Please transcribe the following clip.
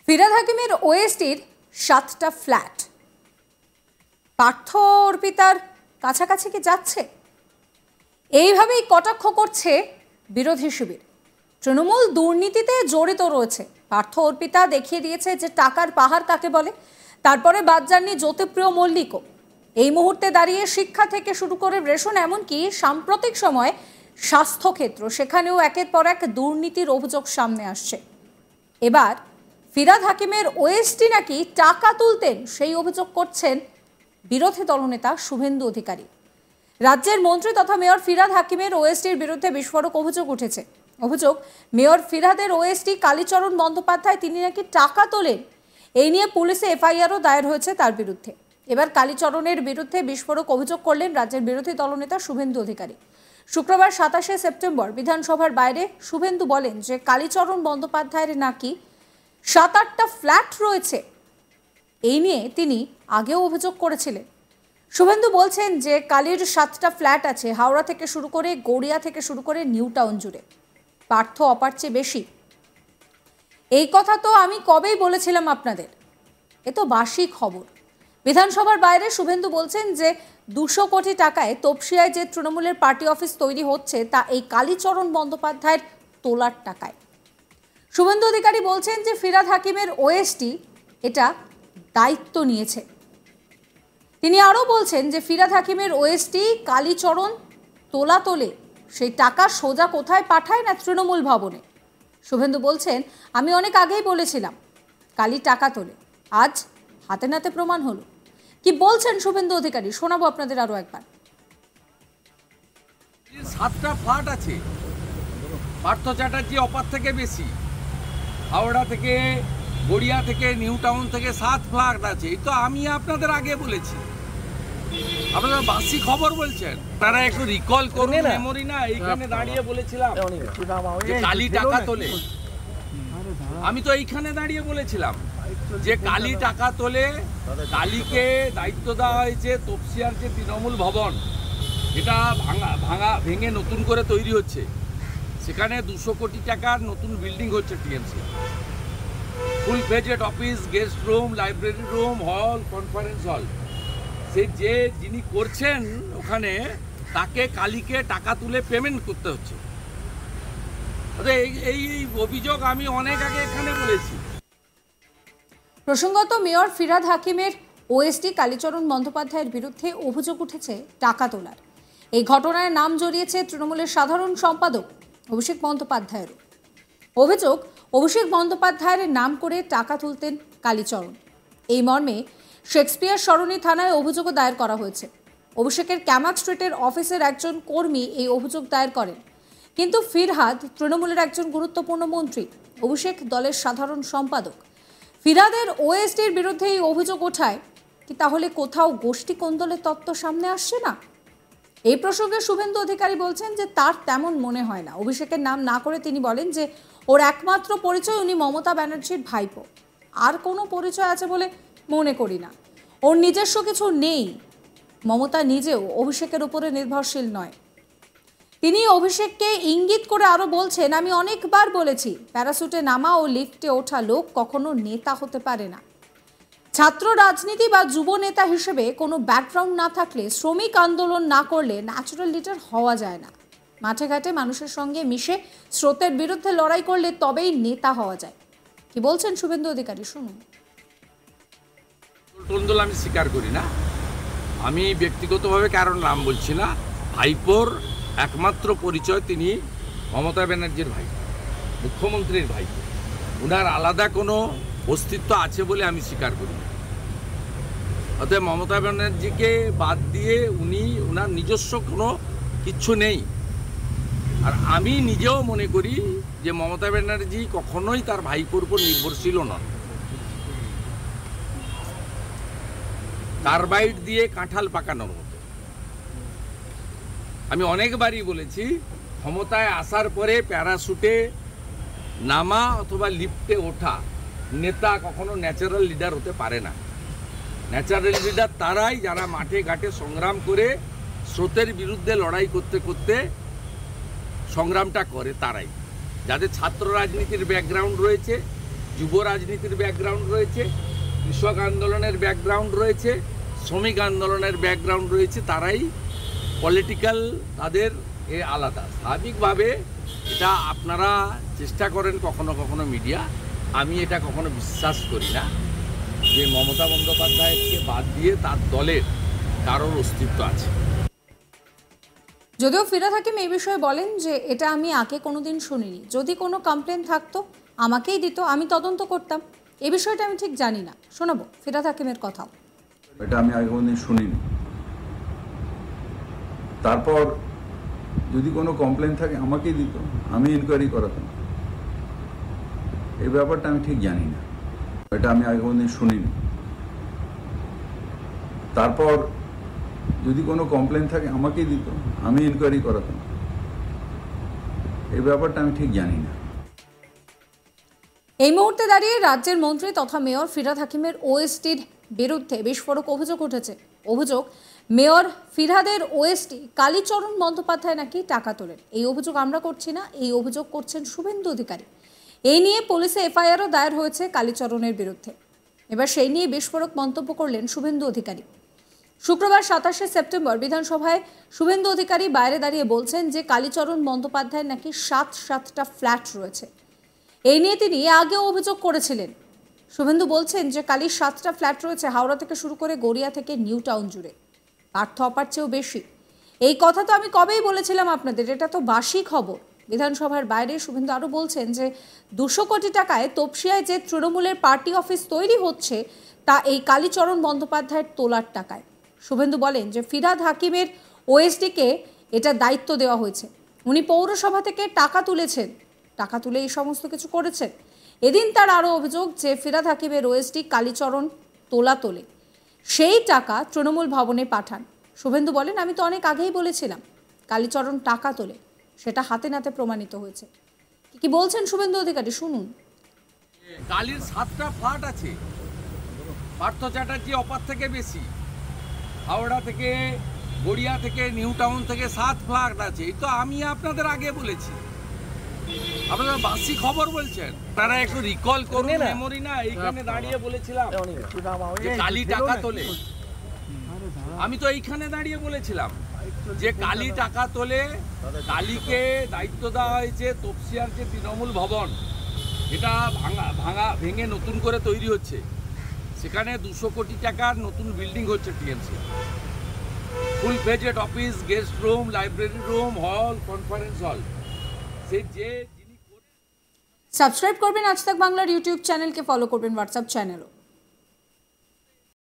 ফিরহাদ হাকিমের ওএসটির 7টা ফ্ল্যাট পার্থ অর্পিতার কাছাকাছি কি যাচ্ছে? এইভাবেই কটাক্ষ করছে বিরোধী শিবির। তৃণমূল দুর্নীতিতে জড়িত রয়েছে। পার্থ অর্পিতা দেখিয়ে দিয়েছে যে টাকার পাহাড় কাকে বলে। তারপরে বাদ যাননি জ্যোতিপ্রিয় মল্লিকও। এই মুহূর্তে দাঁড়িয়ে শিক্ষা থেকে শুরু করে রেশন, এমনকি সাম্প্রতিক সময়ে স্বাস্থ্যক্ষেত্র, সেখানেও একের পর এক দুর্নীতির অভিযোগ সামনে আসছে। এবার ফিরহাদ হাকিমের ওএসটি নাকি টাকা তুলতেন, সেই অভিযোগ করছেন বিরোধী দলনেতা শুভেন্দু অধিকারী। রাজ্যের মন্ত্রী তথা মেয়র ফিরহাদ হাকিমের ওএসটির বিরুদ্ধে বিস্ফোরক অভিযোগ উঠেছে। অভিযোগ, মেয়র ফিরহাদের ওএসটি কালীচরণ বন্দ্যোপাধ্যায় তিনি নাকি টাকা তোলেন। এই নিয়ে পুলিশে এফআইআরও দায়ের হয়েছে তার বিরুদ্ধে। এবার কালীচরণের বিরুদ্ধে বিস্ফোরক অভিযোগ করলেন রাজ্যের বিরোধী দলনেতা শুভেন্দু অধিকারী। শুক্রবার 27শে সেপ্টেম্বর বিধানসভার বাইরে শুভেন্দু বলেন যে কালীচরণ বন্দ্যোপাধ্যায়ের নাকি 7-8টা ফ্ল্যাট রয়েছে। এই নিয়ে তিনি আগেও অভিযোগ করেছিলেন। শুভেন্দু বলছেন যে কালীর 7টা ফ্ল্যাট আছে, হাওড়া থেকে শুরু করে গড়িয়া থেকে শুরু করে নিউ টাউন জুড়ে। পার্থ অপার চেয়ে বেশি। এই কথা তো আমি কবেই বলেছিলাম আপনাদের, এ তো বাসি খবর। বিধানসভার বাইরে শুভেন্দু বলছেন যে 200 কোটি টাকায় তপসিয়ায় যে তৃণমূলের পার্টি অফিস তৈরি হচ্ছে তা এই কালীচরণ বন্দ্যোপাধ্যায়ের তোলার টাকায়। শুভেন্দু অধিকারী বলছেন যে ফিরহাদ হাকিমের ওএসটি এটা দায়িত্ব নিয়েছে। তিনি আরও বলছেন যে ফিরহাদ হাকিমের ওএসটি কালীচরণ তোলে, সেই টাকা সোজা কোথায় পাঠায় না তৃণমূল ভবনে। শুভেন্দু বলছেন, আমি অনেক আগেই বলেছিলাম কালী টাকা তোলে, আজ হাতে নাতে প্রমাণ হলো। কি বলছেন শুভেন্দু অধিকারী, শোনাবো আপনাদের আরো একবার। 7টা ফ্ল্যাট আছে, পার্থ চ্যাটার্জি অপার থেকে বেশি। হাওড়া থেকে, গড়িয়া থেকে, নিউ টাউন থেকে 7 ফ্ল্যাট আছে। এই তো আমি আপনাদের আগে বলেছি, আপনারা বাসি খবর বলছেন। আপনারা একটু রিকল করুন, মেমোরি না, এইখানে দাঁড়িয়ে বলেছিলাম যে কালী টাকা তোলে। আমি তো এইখানে দাঁড়িয়ে বলেছিলাম যে কালী টাকা তোলে। কালীকে দায়িত্ব দেওয়া হয়েছে তপসিয়ার যে তৃণমূল ভবন, এটা ভেঙে নতুন করে তৈরি হচ্ছে। সেখানে 200 কোটি টাকার নতুন বিল্ডিং হচ্ছে TMC, full fledged office, guest room, library room, hall, conference hall. সে যে যিনি করছেন ওখানে, তাকে কালীকে টাকা তুলে পেমেন্ট করতে হচ্ছে। এই অভিযোগ আমি অনেক আগে এখানে বলেছি। প্রসঙ্গত, মেয়র ফিরহাদ হাকিমের ওএসটি কালীচরণ বন্দ্যোপাধ্যায়ের বিরুদ্ধে অভিযোগ উঠেছে টাকা তোলার। এই ঘটনায় নাম জড়িয়েছে তৃণমূলের সাধারণ সম্পাদক অভিষেক বন্দ্যোপাধ্যায়েরও। অভিযোগ, অভিষেক বন্দ্যোপাধ্যায়ের নাম করে টাকা তুলতেন কালীচরণ। এই মর্মে শেক্সপিয়ার সরণি থানায় অভিযোগও দায়ের করা হয়েছে। অভিষেকের ক্যামাক স্ট্রিটের অফিসের একজন কর্মী এই অভিযোগ দায়ের করেন। কিন্তু ফিরহাদ তৃণমূলের একজন গুরুত্বপূর্ণ মন্ত্রী, অভিষেক দলের সাধারণ সম্পাদক। ফিরহাদের ওএসটির বিরুদ্ধে এই অভিযোগ ওঠায় কি তাহলে কোথাও গোষ্ঠী কোন্দলের তত্ত্ব সামনে আসছে না? এই প্রসঙ্গে শুভেন্দু অধিকারী বলছেন যে তার তেমন মনে হয় না। অভিষেকের নাম না করে তিনি বলেন যে ওর একমাত্র পরিচয় উনি মমতা ব্যানার্জির ভাইপো, আর কোনো পরিচয় আছে বলে মনে করি না। ওর নিজস্ব কিছু নেই। মমতা নিজেও অভিষেকের উপরে নির্ভরশীল নয়। তিনি অভিষেককে ইঙ্গিত করে আরো বলছেন, আমি অনেকবার বলেছি প্যারাসুটে নামা ও লিফটে ওঠা লোক কখনো নেতা হতে পারে না। ছাত্র রাজনীতি বা যুব নেতা হিসেবে কোনো ব্যাকগ্রাউন্ড না থাকলে, শ্রমিক আন্দোলন না করলে ন্যাচারাল লিডার হওয়া যায় না। মাঠে ঘাটে মানুষের সঙ্গে মিশে স্রোতের বিরুদ্ধে লড়াই করলে তবেই নেতা হওয়া যায়। কি বলছেন শুভেন্দু অধিকারী, শুনুন। আমি স্বীকার করি না। আমি ব্যক্তিগতভাবে কারণ নাম বলছি না। ভাইপোর একমাত্র পরিচয় তিনি মমতা ব্যানার্জির ভাই, মুখ্যমন্ত্রীর ভাই। উনার আলাদা কোনো অস্তিত্ব আছে বলে আমি স্বীকার করি না। অতএব মমতা ব্যানার্জিকে বাদ দিয়ে উনার নিজস্ব কোনো কিচ্ছু নেই। আর আমি নিজেও মনে করি যে মমতা ব্যানার্জি কখনোই তার ভাইপোর উপর নির্ভরশীল নন। কার্বাইড দিয়ে কাঁঠাল পাকানোর মতো। আমি অনেকবারই বলেছি, ক্ষমতায় আসার পরে প্যারাশুটে নামা অথবা লিফটে ওঠা নেতা কখনো ন্যাচারাল লিডার হতে পারে না। ন্যাচারাল লিডার তারাই যারা মাঠে ঘাটে সংগ্রাম করে স্রোতের বিরুদ্ধে লড়াই করতে করতে সংগ্রামটা করে, তারাই যাদের ছাত্র রাজনীতির ব্যাকগ্রাউন্ড রয়েছে, যুব রাজনীতির ব্যাকগ্রাউন্ড রয়েছে, কৃষক আন্দোলনের ব্যাকগ্রাউন্ড রয়েছে, শ্রমিক আন্দোলনের ব্যাকগ্রাউন্ড রয়েছে, তারাই পলিটিক্যাল তাদের আলাদা। স্বাভাবিকভাবে এটা আপনারা চেষ্টা করেন কখনো কখনো মিডিয়া, আমি এটা কখনো বিশ্বাস করি না যে মমতা বন্দ্যোপাধ্যায়কে বাদ দিয়ে তার দলের কারোর অস্তিত্ব আছে। যদিও ফিরহাদ হাকিম এই বিষয়ে বলেন যে এটা আমি আগে কোনোদিন শুনিনি, যদি কোনো কমপ্লেন থাকতো আমাকেই দিত, আমি তদন্ত করতাম। এই বিষয়টা আমি ঠিক জানি না। শোনাবো ফিরহাদ হাকিমের কথাও। এটা আমি আগে কোনোদিন শুনিনি। তারপর যদি কোনো কমপ্লেন থাকে আমাকেই দিত, আমি ইনকোয়ারি করাতাম। এই ব্যাপারটা আমি ঠিক জানি না, এটা আমি আগে কোনোদিন শুনিনি। তারপর যদি কোনো কমপ্লেন থাকে আমাকেই দিত, আমি ইনকোয়ারি করাতাম। এই ব্যাপারটা আমি ঠিক জানি না। এই মুহূর্তে দাঁড়িয়ে রাজ্যের মন্ত্রী তথা মেয়র ফিরহাদ হাকিমের ওএসটির বিরুদ্ধে বিস্ফোরক অভিযোগ উঠেছে। অভিযোগ, মেয়র ফিরহাদের ওএসটি কালীচরণ বন্দ্যোপাধ্যায় নাকি টাকা তোলেন। এই অভিযোগ আমরা করছি না, এই অভিযোগ করছেন শুভেন্দু অধিকারী। এই নিয়ে পুলিশে এফআইআরও দায়ের হয়েছে কালীচরণের বিরুদ্ধে। এবার সেই নিয়ে বিস্ফোরক মন্তব্য করলেন শুভেন্দু অধিকারী। শুক্রবার 27শে সেপ্টেম্বর বিধানসভায় শুভেন্দু অধিকারী বাইরে দাঁড়িয়ে বলছেন যে কালীচরণ বন্দ্যোপাধ্যায়ের নাকি 7টা ফ্ল্যাট রয়েছে। এই নিয়ে তিনি আগেও অভিযোগ করেছিলেন। শুভেন্দু বলছেন যে কালীর 7টা ফ্ল্যাট রয়েছে হাওড়া থেকে শুরু করে গড়িয়া থেকে নিউ টাউন জুড়ে, পার্থ অপার চেয়েও বেশি। এই কথা তো আমি কবেই বলেছিলাম আপনাদের, এটা তো বাসি খবর। বিধানসভার বাইরে শুভেন্দু আরও বলছেন যে 200 কোটি টাকায় তপসিয়ায় যে তৃণমূলের পার্টি অফিস তৈরি হচ্ছে তা এই কালীচরণ বন্দ্যোপাধ্যায়ের তোলার টাকায়। শুভেন্দু বলেন যে ফিরহাদ হাকিমের ওএসডিকে এটা দায়িত্ব দেওয়া হয়েছে, উনি পৌরসভা থেকে টাকা তুলেছেন, টাকা তুলে এই সমস্ত কিছু করেছেন। এদিন তার আরও অভিযোগ যে ফিরহাদ হাকিমের ওএসডি কালীচরণ তোলে, সেই টাকা তৃণমূল ভবনে পাঠান। শুভেন্দু বলেন, আমি তো অনেক আগেই বলেছিলাম কালীচরণ টাকা তোলে, সেটা হাতে নাতে প্রমাণিত হয়েছে। কি বলছেন শুভেন্দু অধিকারী শুনুন। কালীর 7টা ফ্ল্যাট আছে, পার্থ চ্যাটার্জি অপার থেকে বেশি, হাওড়া থেকে গড়িয়া থেকে নিউ টাউন থেকে 7 ফ্ল্যাট আছে। এই তো আমি আপনাদের আগে বলেছি, আপনারা বাসি খবর বলছেন। তারা একটু রিকল করুন, মেমোরি না, এইখানে দাঁড়িয়ে বলেছিলাম যে কালী টাকা তোলে। আমি তো এইখানে দাঁড়িয়ে বলেছিলাম যে কালী টাকা তোলে। কালীকে দায়িত্ব দেওয়া হয়েছে তপসিয়ার যে তৃণমূল ভবন, এটা ভেঙে নতুন করে তৈরি হচ্ছে, সেখানে 200 কোটি টাকার নতুন বিল্ডিং হচ্ছে TMC, full fledged office, guest room, library room, hall, conference hall. Subscribe করবেন আজ তাক বাংলার ইউটিউব চ্যানেলকে, ফলো করবেন হোয়াটসঅ্যাপ চ্যানেলও।